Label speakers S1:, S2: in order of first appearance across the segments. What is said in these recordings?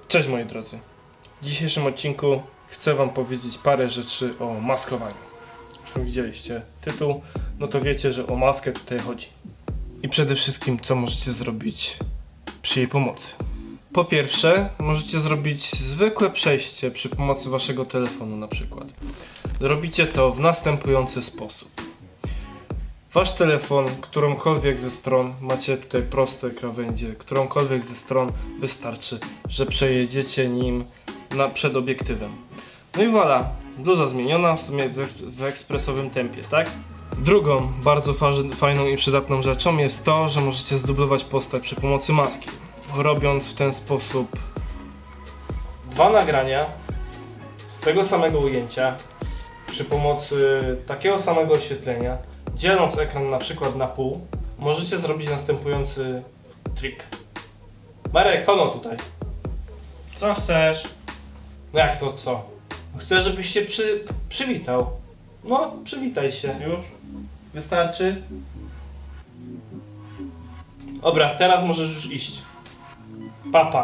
S1: Cześć moi drodzy. W dzisiejszym odcinku chcę wam powiedzieć parę rzeczy o maskowaniu. Już widzieliście tytuł, no to wiecie, że o maskę tutaj chodzi. I przede wszystkim co możecie zrobić przy jej pomocy. Po pierwsze, możecie zrobić zwykłe przejście przy pomocy waszego telefonu na przykład. Robicie to w następujący sposób. Wasz telefon, którąkolwiek ze stron, macie tutaj proste krawędzie, którąkolwiek ze stron wystarczy, że przejedziecie nim przed obiektywem. No i voilà, bluza zmieniona w sumie w ekspresowym tempie, tak? Drugą bardzo fajną i przydatną rzeczą jest to, że możecie zdublować postać przy pomocy maski. Robiąc w ten sposób dwa nagrania z tego samego ujęcia przy pomocy takiego samego oświetlenia, dzieląc ekran na przykład na pół, możecie zrobić następujący trik. Marek, chodź tutaj.
S2: Co chcesz?
S1: No jak to co? Chcę, żebyś się przywitał. No, przywitaj się.
S2: Już? Wystarczy?
S1: Dobra, teraz możesz już iść. Papa.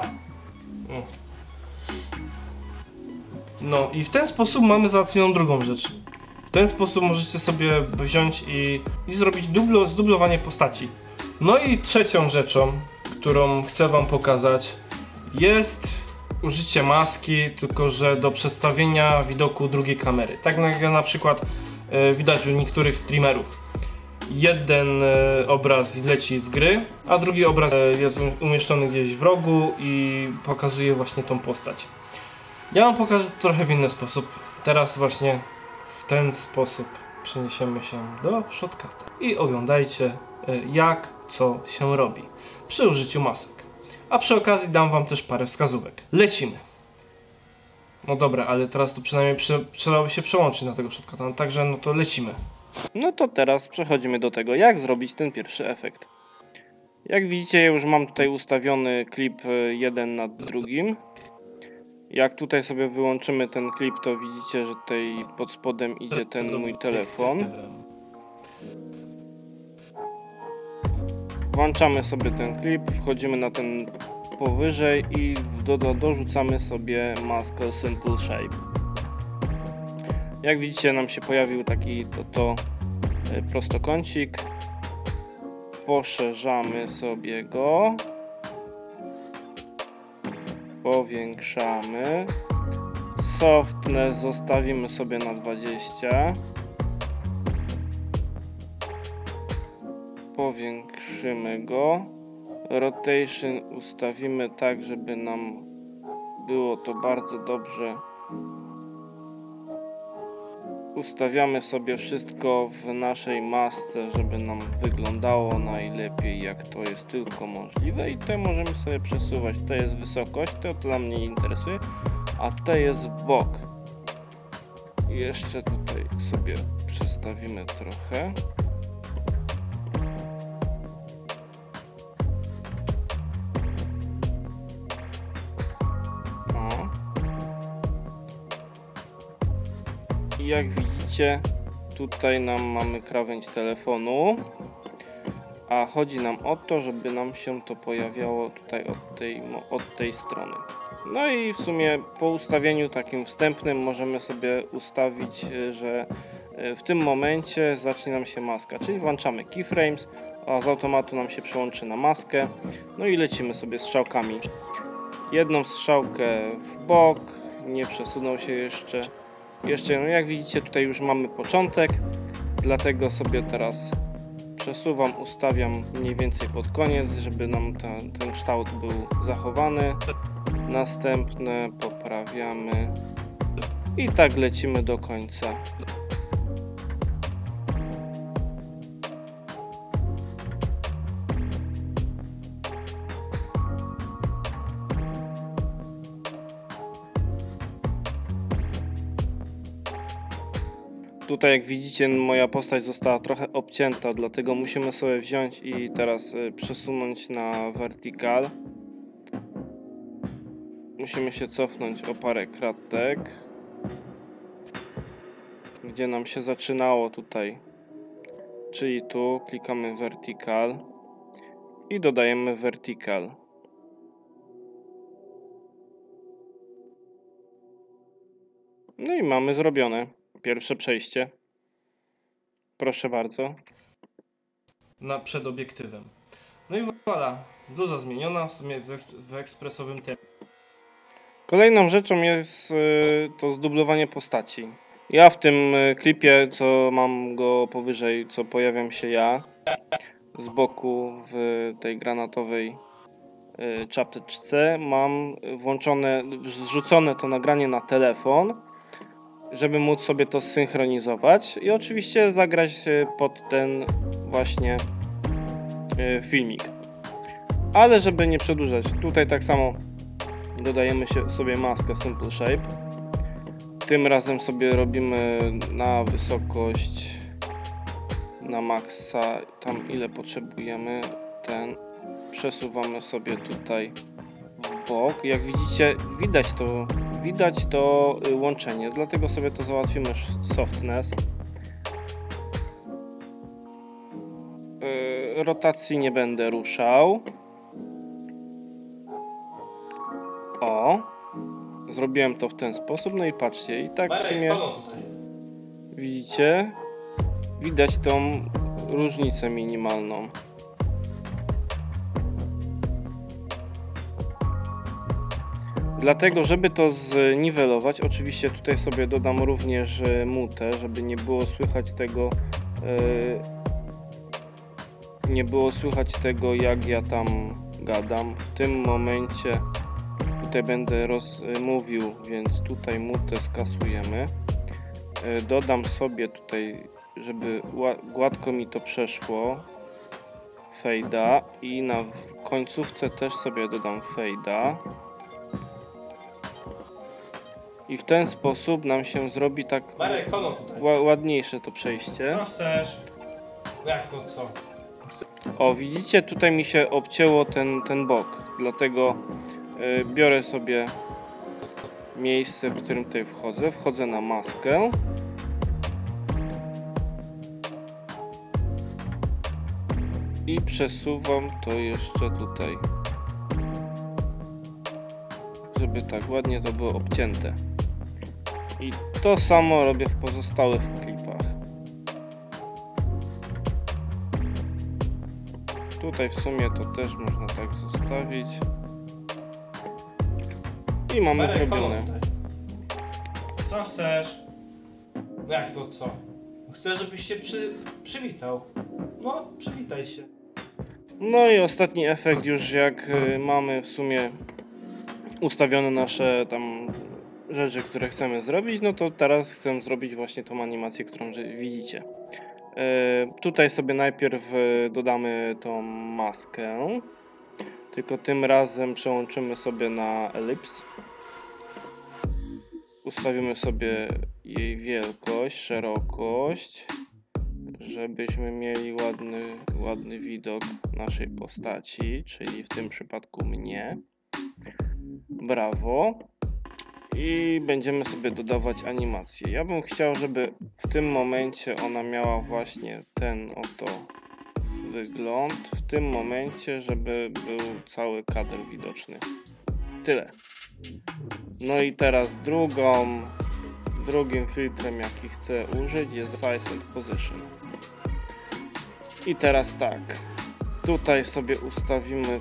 S1: No i w ten sposób mamy załatwioną drugą rzecz. W ten sposób możecie sobie wziąć i zrobić zdublowanie postaci. No i trzecią rzeczą, którą chcę wam pokazać, jest użycie maski, tylko że do przestawienia widoku drugiej kamery. Tak jak na przykład widać u niektórych streamerów. Jeden obraz leci z gry, a drugi obraz jest umieszczony gdzieś w rogu i pokazuje właśnie tą postać. Ja wam pokażę to trochę w inny sposób. Teraz właśnie w ten sposób przeniesiemy się do Shotcuta i oglądajcie jak co się robi przy użyciu masek. A przy okazji dam wam też parę wskazówek. Lecimy. No dobra, ale teraz to przynajmniej przydałoby się przełączyć na tego Shotcuta, no także no to lecimy. No to teraz przechodzimy do tego, jak zrobić ten pierwszy efekt. Jak widzicie, ja już mam tutaj ustawiony klip jeden nad drugim. Jak tutaj sobie wyłączymy ten klip, to widzicie, że tutaj pod spodem idzie ten mój telefon. Włączamy sobie ten klip, wchodzimy na ten powyżej i dorzucamy sobie maskę Simple Shape. Jak widzicie, nam się pojawił taki prostokącik. Poszerzamy sobie go. Powiększamy. Softness zostawimy sobie na 20. Powiększymy go. Rotation ustawimy tak, żeby nam było to bardzo dobrze. Ustawiamy sobie wszystko w naszej masce, żeby nam wyglądało najlepiej, jak to jest tylko możliwe. I tutaj możemy sobie przesuwać. To jest wysokość, to dla mnie nie interesuje, a tutaj jest bok. I jeszcze tutaj sobie przestawimy trochę. I jak widzicie, tutaj mamy krawędź telefonu, a chodzi nam o to, żeby nam się to pojawiało tutaj od tej strony. No i w sumie po ustawieniu takim wstępnym możemy sobie ustawić, że w tym momencie zacznie nam się maska, czyli włączamy keyframes, a z automatu nam się przełączy na maskę. No i lecimy sobie strzałkami. Jedną strzałkę w bok, nie przesunął się jeszcze. No jak widzicie, tutaj już mamy początek, dlatego sobie teraz przesuwam, ustawiam mniej więcej pod koniec, żeby nam ten kształt był zachowany. Następne poprawiamy i tak lecimy do końca. Tutaj jak widzicie, moja postać została trochę obcięta, dlatego musimy sobie wziąć i teraz przesunąć na vertical. Musimy się cofnąć o parę kratek, gdzie nam się zaczynało tutaj, czyli tu klikamy vertical i dodajemy vertical.
S3: No i mamy zrobione pierwsze przejście. Proszę bardzo.
S1: Przed obiektywem. No i voilà, bluza zmieniona w sumie w ekspresowym tempie.
S3: Kolejną rzeczą jest to zdublowanie postaci. Ja w tym klipie, co mam go powyżej, co pojawiam się ja z boku w tej granatowej czapeczce, mam włączone, zrzucone to nagranie na telefon, żeby móc sobie to zsynchronizować i oczywiście zagrać pod ten właśnie filmik. Ale żeby nie przedłużać, tutaj tak samo dodajemy sobie maskę Simple Shape. Tym razem sobie robimy na wysokość, na maksa, tam ile potrzebujemy, przesuwamy sobie tutaj w bok. Jak widzicie, widać to łączenie, dlatego sobie to załatwimy softness. Rotacji nie będę ruszał. O, zrobiłem to w ten sposób, no i patrzcie, i tak w sumie widzicie, widać tą różnicę minimalną. Dlatego, żeby to zniwelować, oczywiście tutaj sobie dodam również mutę, żeby nie było słychać jak ja tam gadam. W tym momencie tutaj będę mówił, więc tutaj mutę skasujemy. Dodam sobie tutaj, żeby gładko mi to przeszło, fade'a i na końcówce też sobie dodam fade'a. I w ten sposób nam się zrobi tak
S1: Marek, tutaj.
S3: ładniejsze to przejście.
S2: Co chcesz?
S1: Jak to co?
S3: O, widzicie, tutaj mi się obcięło ten bok, dlatego biorę sobie miejsce, w którym tutaj wchodzę na maskę. I przesuwam to jeszcze tutaj, żeby tak ładnie to było obcięte. I to samo robię w pozostałych klipach. Tutaj w sumie to też można tak zostawić. I mamy
S1: Marek,
S3: zrobione.
S2: Co chcesz?
S1: Jak to co? Chcę, żebyś się przywitał. No, przywitaj się.
S3: No i ostatni efekt, już jak mamy w sumie ustawione nasze tam rzeczy, które chcemy zrobić, no to teraz chcę zrobić właśnie tą animację, którą widzicie. Tutaj sobie najpierw dodamy tą maskę, tylko tym razem przełączymy sobie na elips. Ustawimy sobie jej wielkość, szerokość, żebyśmy mieli ładny widok naszej postaci, czyli w tym przypadku mnie. Brawo. I będziemy sobie dodawać animację. Ja bym chciał, żeby w tym momencie ona miała właśnie ten oto wygląd. W tym momencie, żeby był cały kadr widoczny. Tyle. No i teraz drugim filtrem, jaki chcę użyć, jest Size and Position. I teraz tak. Tutaj sobie ustawimy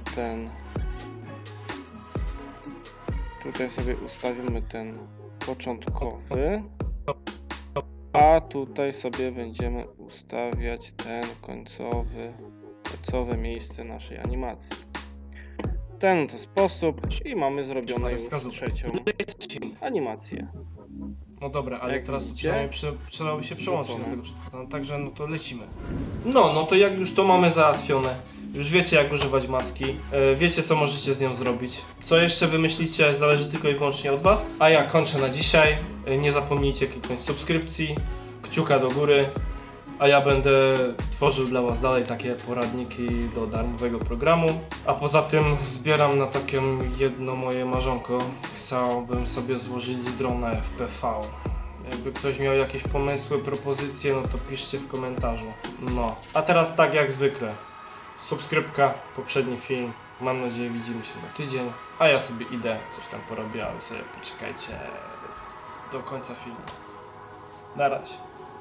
S3: ten początkowy, a tutaj sobie będziemy ustawiać ten końcowe miejsce naszej animacji. W ten to sposób i mamy zrobioną już trzecią animację.
S1: No dobra, ale
S3: Jak
S1: teraz to
S3: widzicie,
S1: przynajmniej przydałoby się przełączyć na
S3: gotowe.
S1: tego przedpokladu. Także no to lecimy. No to jak już to mamy załatwione, już wiecie jak używać maski, wiecie co możecie z nią zrobić. Co jeszcze wymyślicie zależy tylko i wyłącznie od was. A ja kończę na dzisiaj. Nie zapomnijcie kliknąć subskrypcji, kciuka do góry. A ja będę tworzył dla was dalej takie poradniki do darmowego programu. A poza tym zbieram na takie jedno moje marzonko. Chciałbym sobie złożyć drona FPV. Jakby ktoś miał jakieś pomysły, propozycje, no to piszcie w komentarzu. No, a teraz tak jak zwykle. Subskrypka, poprzedni film. Mam nadzieję widzimy się za tydzień. A ja sobie idę, coś tam porobię, ale sobie poczekajcie. do końca filmu. Na razie.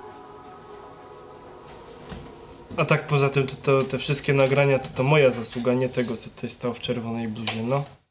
S1: A tak poza tym, te wszystkie nagrania to moja zasługa, nie tego, co tutaj stał w czerwonej bluzie, no.